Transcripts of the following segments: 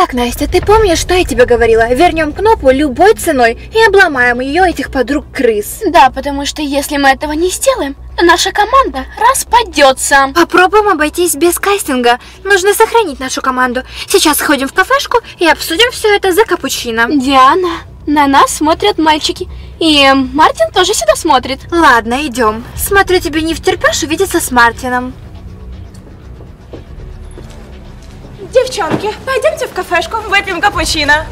Так, Настя, ты помнишь, что я тебе говорила? Вернем Кнопу любой ценой и обломаем ее, этих подруг крыс. Да, потому что если мы этого не сделаем, то наша команда распадется. Попробуем обойтись без кастинга. Нужно сохранить нашу команду. Сейчас сходим в кафешку и обсудим все это за капучино. Диана, на нас смотрят мальчики. И Мартин тоже сюда смотрит. Ладно, идем. Смотрю, тебе не втерпешь увидеться с Мартином. Девчонки, пойдемте в кафешку, выпьем капучино.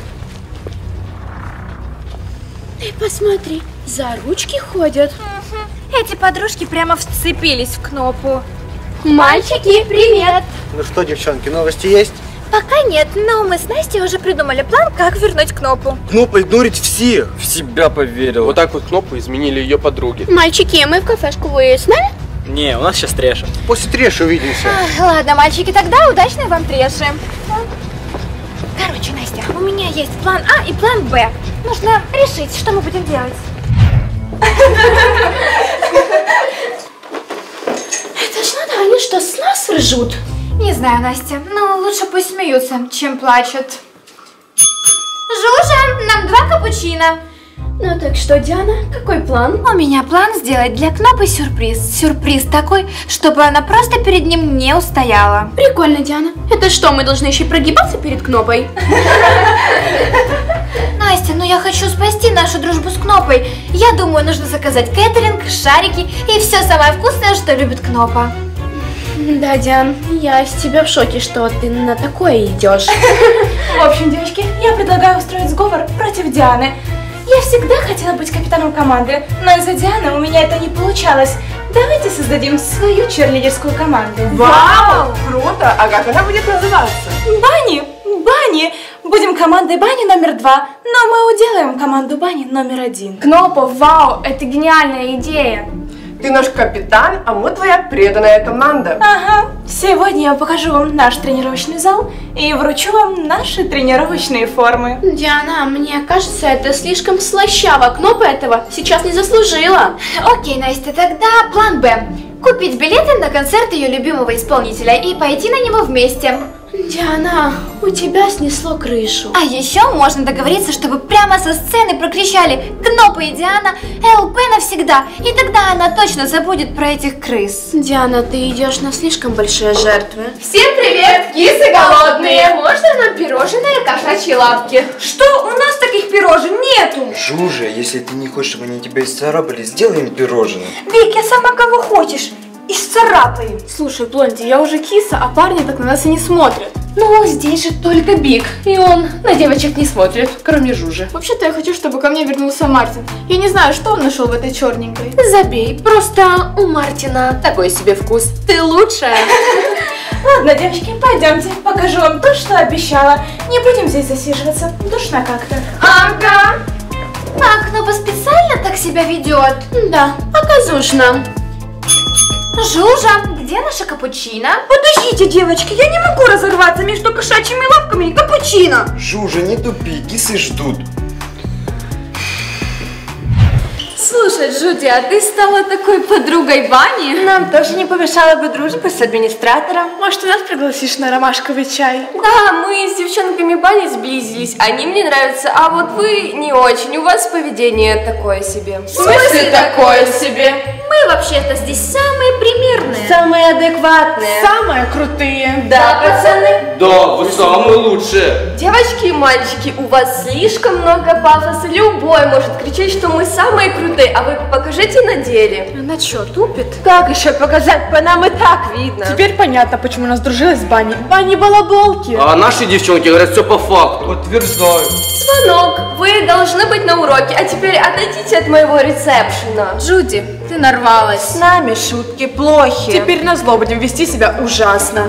Ты посмотри, за ручки ходят. Эти подружки прямо вцепились в Кнопу. Мальчики, привет! Ну что, девчонки, новости есть? Пока нет, но мы с Настей уже придумали план, как вернуть Кнопу. Кнопа игнорить всех. В себя поверил. Вот так вот Кнопу изменили ее подруги. Мальчики, мы в кафешку, вы с нами? Не, у нас сейчас трэша. После трэша увидимся. Ладно, мальчики, тогда удачной вам треши. Короче, Настя, у меня есть план А и план Б. Нужно решить, что мы будем делать. Это ж надо, они что, с нас ржут? Не знаю, Настя, но лучше пусть смеются, чем плачут. Жужа, нам 2 капучино. Ну так что, Диана, какой план? У меня план сделать для Кнопы сюрприз. Сюрприз такой, чтобы она просто перед ним не устояла. Прикольно, Диана. Это что, мы должны еще и прогибаться перед Кнопой? Настя, ну я хочу спасти нашу дружбу с Кнопой. Я думаю, нужно заказать кэтеринг, шарики и все самое вкусное, что любит Кнопа. Да, Диан, я с тебя в шоке, что ты на такое идешь. В общем, девочки, я предлагаю устроить сговор против Дианы. Я всегда хотела быть капитаном команды, но из-за Дианы у меня это не получалось. Давайте создадим свою черлидерскую команду. Вау, круто! А как она будет называться? Бани! Бани! Будем командой Бани номер 2, но мы уделаем команду Бани номер 1. Кнопа, вау, это гениальная идея. Ты наш капитан, а мы твоя преданная команда. Ага. Сегодня я покажу вам наш тренировочный зал и вручу вам наши тренировочные формы. Диана, мне кажется, это слишком слащаво. Кнопа этого сейчас не заслужила. Окей, Настя, тогда план Б. Купить билеты на концерт ее любимого исполнителя и пойти на него вместе. Диана, у тебя снесло крышу. А еще можно договориться, чтобы прямо со сцены прокричали «Кнопа и Диана, ЛП навсегда!» И тогда она точно забудет про этих крыс. Диана, ты идешь на слишком большие жертвы. Всем привет, кисы голодные! Можно нам пирожные кошачьи лапки? Что? У нас таких пирожен нету! Жужа, если ты не хочешь, чтобы они тебя исцарапали, сделай им пирожное. Вик, я сама кого хочешь. Исцарапаем. Слушай, Блонди, я уже киса, а парни так на нас и не смотрят. Ну, здесь же только Биг, и он на девочек не смотрит, кроме Жужи. Вообще-то я хочу, чтобы ко мне вернулся Мартин. Я не знаю, что он нашел в этой черненькой. Забей, просто у Мартина такой себе вкус. Ты лучшая. Ладно, девочки, пойдемте, покажу вам то, что обещала. Не будем здесь засиживаться, душно как-то. Ага. А Кнопа специально так себя ведет? Да, показушно. Жужа, где наша капучино? Подождите, девочки, я не могу разорваться между кошачьими лапками и капучино. Жужа, не тупи, кисы ждут. Слушай, Джуди, а ты стала такой подругой Бани? Нам тоже не помешала бы дружба с администратором. Может, ты нас пригласишь на ромашковый чай? Да, мы с девчонками Бани сблизились, они мне нравятся, а вот вы не очень, у вас поведение такое себе. В смысле такое себе? Мы вообще-то здесь самые примерные. Самые адекватные. Самые крутые. Да, пацаны? Да, вы самые лучшие. Девочки и мальчики, у вас слишком много пафоса. Любой может кричать, что мы самые крутые, а вы покажите на деле. Она что, тупит? Как еще показать? По нам и так видно. Теперь понятно, почему она сдружилась с Банни. Банни балаболки. А наши девчонки говорят все по факту. Подтверждаю. Звонок. Вы должны быть на уроке, а теперь отойдите от моего ресепшена. Джуди, ты нарвалась. С нами шутки плохи. Теперь назло будем вести себя ужасно.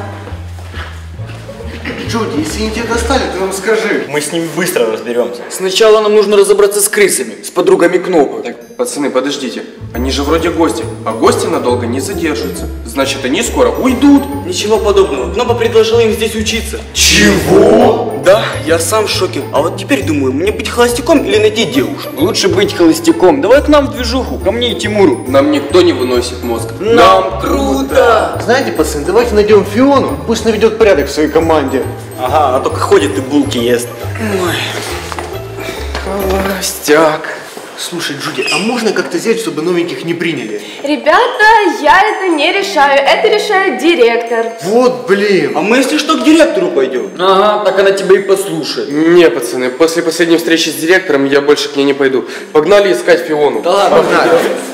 Джуди, если они тебя достали, ты нам скажи. Мы с ними быстро разберемся. Сначала нам нужно разобраться с крысами, с подругами Кнопы. Так, пацаны, подождите. Они же вроде гости, а гости надолго не задержатся. Значит, они скоро уйдут. Ничего подобного. Кнопа предложила им здесь учиться. Чего? Да, я сам в шоке. А вот теперь думаю, мне быть холостяком или найти девушку? Лучше быть холостяком. Давай к нам в движуху, ко мне и Тимуру. Нам никто не выносит мозг. Нам круто! Знаете, пацаны, давайте найдем Фиону, пусть наведет порядок в своей команде. Ага, а только ходит и булки ест. Холостяк. Слушай, Джуди, а можно как-то сделать, чтобы новеньких не приняли? Ребята, я это не решаю, это решает директор. Вот, блин. А мы, если что, к директору пойдем. Ага, так она тебя и послушает. Не, пацаны, после последней встречи с директором я больше к ней не пойду. Погнали искать Фиону. Да ладно, Погнали.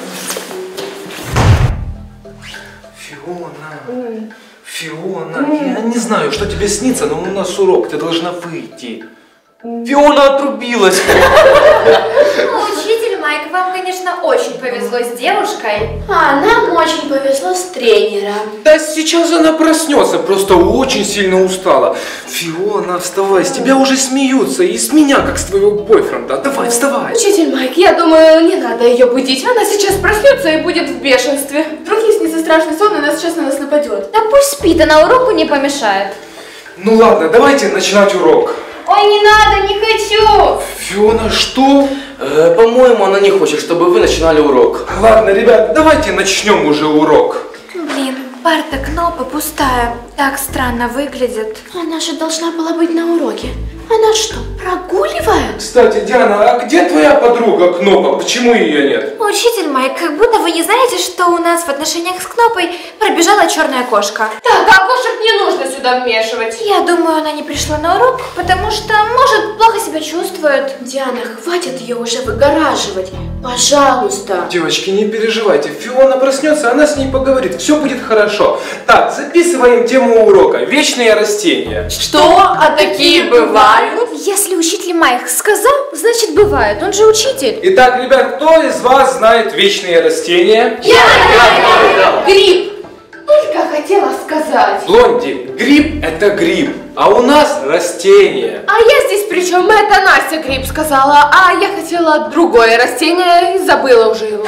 Фиона, я не знаю, что тебе снится, но у нас урок, ты должна выйти. Фиона отрубилась. Учитель Майк, вам, конечно, очень повезло с девушкой. А нам очень повезло с тренером. Да сейчас она проснется, просто очень сильно устала. Фиона, вставай, с тебя уже смеются, и с меня, как с твоего бойфренда. Давай, вставай. Учитель Майк, я думаю, не надо ее будить. Она сейчас проснется и будет в бешенстве. Вдруг ей снится страшный сон, и она сейчас на нас нападет. Да пусть спит, она уроку не помешает. Ну ладно, давайте начинать урок. Ой, не надо, не хочу! Фиона, что? По-моему, она не хочет, чтобы вы начинали урок. Ладно, ребят, давайте начнем уже урок. Блин, парта Кнопа пустая. Так странно выглядит. Она же должна была быть на уроке. Она что, прогуливает? Кстати, Диана, а где твоя подруга Кнопа? Почему ее нет? Учитель Майк, как будто вы не знаете, что у нас в отношениях с Кнопой пробежала черная кошка. Так, а кошек не нужно сюда вмешивать. Я думаю, она не пришла на урок, потому что, может, плохо себя чувствует. Диана, хватит ее уже выгораживать. Пожалуйста. Девочки, не переживайте, Фиона проснется, она с ней поговорит, все будет хорошо. Так, записываем тему урока. Вечные растения. Что? А такие бывают? Если учитель Майк сказал, значит бывает, он же учитель. Итак, ребят, кто из вас знает вечные растения? Гриб. Только хотела сказать. Блонди, гриб это гриб, а у нас растение. А я здесь при чем? Это Настя Гриб сказала, а я хотела другое растение и забыла уже его.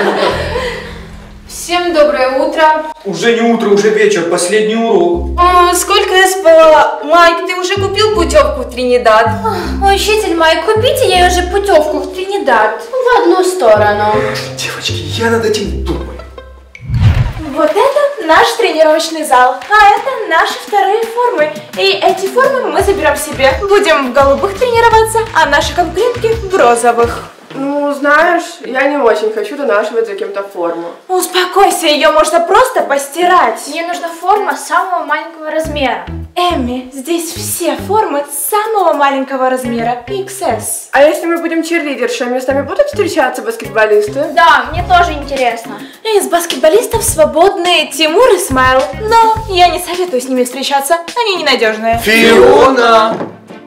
Всем доброе утро. Уже не утро, уже вечер, последний урок. Сколько я спала? Майк, ты уже купил путевку в Тринидад? Учитель Майк, купите ей уже путевку в Тринидад. В одну сторону. Девочки, я над этим думаю. Вот это наш тренировочный зал, а это наши вторые формы. И эти формы мы заберем себе. Будем в голубых тренироваться, а наши конкурентки в розовых. Ну, знаешь, я не очень хочу донашивать за кем-то форму. Успокойся, ее можно просто постирать. Мне нужна форма самого маленького размера. Эми, здесь все формы самого маленького размера, XS. А если мы будем черлидершами, с нами будут встречаться баскетболисты? Да, мне тоже интересно. Из баскетболистов свободны Тимур и Смайл, но я не советую с ними встречаться, они ненадежные. Фиона!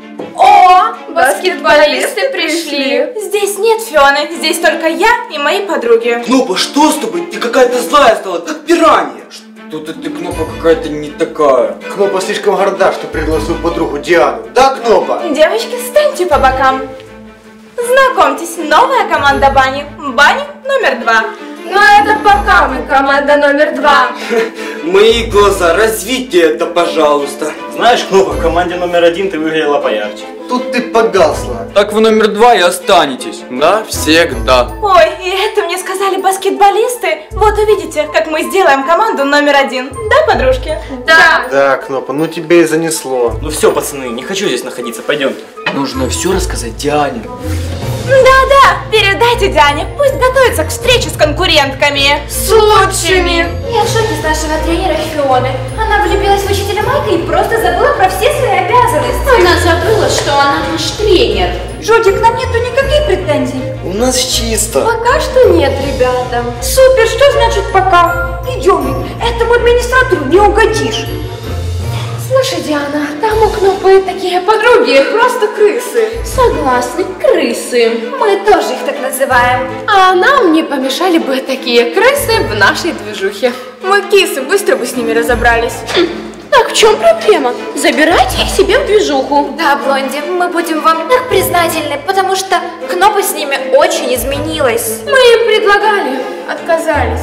О, баскетболисты пришли. Здесь нет Фионы, здесь только я и мои подруги. Кнопа, что с тобой? Ты какая-то злая стала, как пиранья. Что-то ты, Кнопа, какая-то не такая. Кнопа слишком горда, что привела свою подругу Диану. Да, Кнопа? Девочки, встаньте по бокам. Знакомьтесь, новая команда Бани. Бани номер 2. Но это пока мы команда номер 2. Мои глаза, развейте это, пожалуйста. Знаешь, Кнопа, в команде номер 1 ты выглядела поярче. Тут ты погасла. Так вы номер 2 и останетесь. Да, всегда. Ой, и это мне сказали баскетболисты. Вот увидите, как мы сделаем команду номер 1. Да, подружки? Да. Да, Кнопа, ну тебе и занесло. Ну все, пацаны, не хочу здесь находиться, пойдемте. Нужно все рассказать Диане. Да-да, передайте Диане, пусть готовится к встрече с конкурентками. С лучшими. Я в шоке с нашего тренера Фионы. Она влюбилась в учителя Майка и просто забыла про все свои обязанности. Она забыла, что она наш тренер. Жоди, к нам нету никаких претензий. У нас чисто. Пока что нет, ребята. Супер, что значит пока? Идем, этому администратору не угодишь. Слушай, Диана, там у Кнопы такие подруги, просто крысы. Согласны, крысы. Мы тоже их так называем. А нам не помешали бы такие крысы в нашей движухе. Мы кисы, быстро бы с ними разобрались. Так в чем проблема? Забирайте их себе в движуху. Да, Блонди, мы будем вам так признательны, потому что Кнопа с ними очень изменилась. Мы им предлагали, отказались.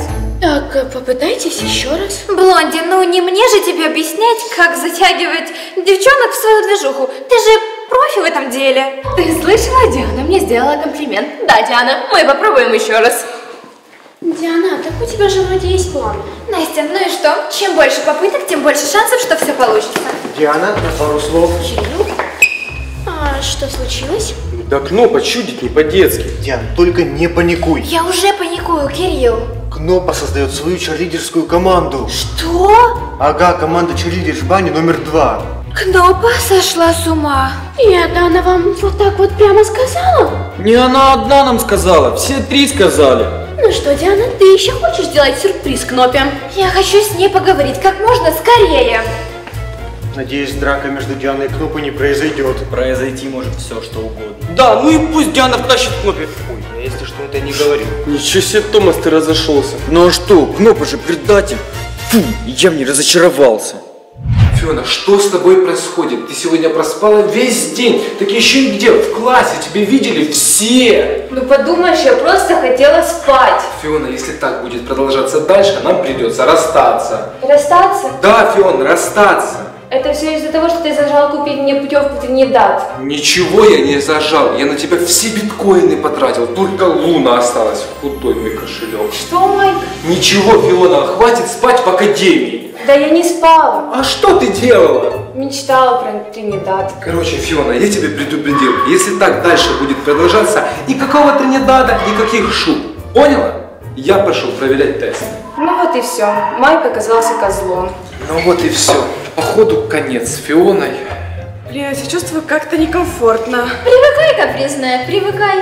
Так, попытайтесь еще раз. Блонди, ну не мне же тебе объяснять, как затягивать девчонок в свою движуху. Ты же профи в этом деле. Ты слышала, Диана мне сделала комплимент. Да, Диана, мы попробуем еще раз. Диана, так у тебя же вроде есть план. Настя, ну и что? Чем больше попыток, тем больше шансов, что все получится. Диана, на пару слов. Кирилл? А что случилось? Да Кнопа чудит не по-детски. Диан, только не паникуй. Я уже паникую, Кирилл. Кнопа создает свою черлидерскую команду. Что? Ага, команда черлидер в бане номер 2. Кнопа сошла с ума. И это она вам вот так вот прямо сказала? Не она одна нам сказала, все 3 сказали. Ну что, Диана, ты еще хочешь сделать сюрприз Кнопе? Я хочу с ней поговорить как можно скорее. Надеюсь, драка между Дианой и Кнопой не произойдет. Произойти может все, что угодно. Да, ну и пусть Диана втащит Кнопе. Ой, я если что, это не говорил. Ничего себе, Томас, ты разошелся. Ну а что, Кнопа же предатель. Фу, я в ней разочаровался. Фиона, что с тобой происходит? Ты сегодня проспала весь день. Так еще и где? В классе. Тебя видели все. Ну подумаешь, я просто хотела спать. Фиона, если так будет продолжаться дальше, нам придется расстаться. Расстаться? Да, Фиона, расстаться. Это все из-за того, что ты зажал купить мне путевку в Тринидад. Ничего я не зажал. Я на тебя все биткоины потратил. Только Луна осталась. Худой мой кошелек. Что, Майк? Ничего, Фиона, хватит спать в академии. Да я не спала. А что ты делала? Мечтала про Тринидад. Короче, Фиона, я тебя предупредил. Если так дальше будет продолжаться, никакого Тринидада, никаких шуб. Поняла? Я пошел проверять тест. Ну вот и все. Майк оказался козлом. Ну вот и все. Походу конец с Фионой. Блин, я себя чувствую как-то некомфортно. Привыкай, капризная, привыкай.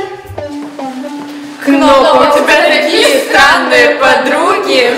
Кнопа, у тебя такие странные подруги.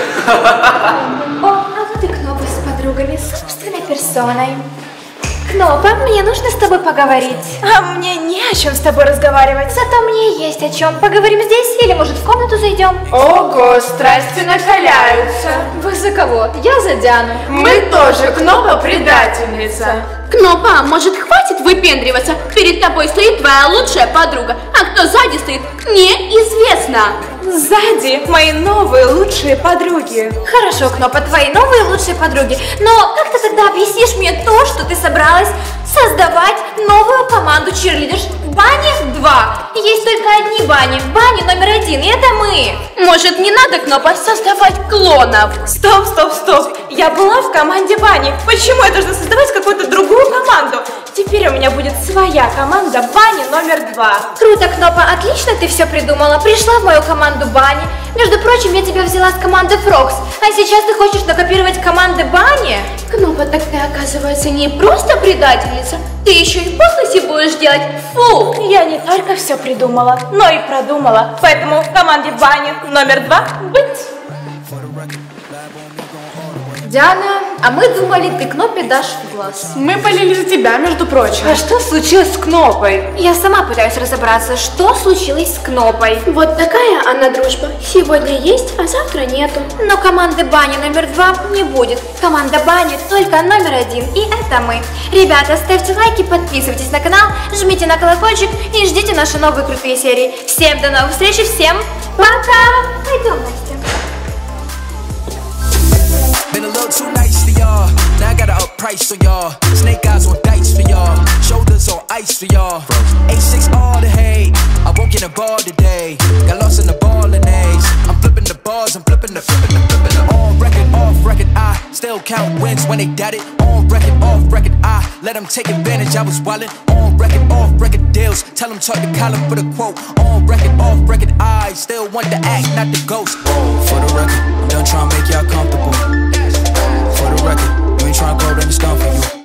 О, а вот и Кнопа с подругами, собственной персоной. Кнопа, мне нужно с тобой поговорить. А мне не о чем с тобой разговаривать. Зато мне есть о чем. Поговорим здесь или, может, в комнату зайдем? Ого, страсти накаляются. Вы за кого? Я за Диану. Мы тоже, Кнопа предательница. Кнопа, может, хватит выпендриваться? Перед тобой стоит твоя лучшая подруга, а кто сзади стоит, неизвестно. Сзади мои новые лучшие подруги. Хорошо, Кнопа, твои новые лучшие подруги. Но как ты тогда объяснишь мне то, что ты собралась создавать новую команду черлидерш в бане 2? Есть только одни бани, в бане номер 1, и это мы. Может, не надо, Кнопа, создавать клонов? Стоп, стоп, стоп. Я была в команде бани. Почему я должна создавать какую-то другую команду? Теперь у меня будет своя команда бани номер 2. Круто, Кнопа, отлично ты все придумала. Пришла в мою команду бани. Между прочим, я тебя взяла с команды Фрокс. А сейчас ты хочешь накопировать команды бани? Кнопа, так ты, оказывается, не просто предательница, ты еще и подлости будешь делать. Фу! Я не только все придумала, но и продумала. Поэтому в команде бани номер 2 быть. Диана, а мы думали, ты Кнопе дашь в глаз. Мы болели за тебя, между прочим. А что случилось с Кнопой? Я сама пытаюсь разобраться, что случилось с Кнопой. Вот такая она дружба. Сегодня есть, а завтра нету. Но команды бани номер 2 не будет. Команда бани только номер 1, и это мы. Ребята, ставьте лайки, подписывайтесь на канал, жмите на колокольчик и ждите наши новые крутые серии. Всем до новых встреч, всем пока! Пойдем, Настя. Been a little too nice for y'all. Now I gotta up price on y'all. Snake eyes on dice for y'all. Shoulders on ice for y'all. A6 all the hate. I won't get involved today. Got lost in the ball and A's. I'm flipping the bars. I'm flipping the. On record, off record. I still count wins when they doubt it. On record, off record. I let them take advantage. I was wildin'. On record, off record deals. Tell them talk to Colin for the quote. On record, off record. I still want the act, not the ghost. For the record, I'm done trying to make y'all comfortable. For the record, you ain't tryna go, then it's done for you.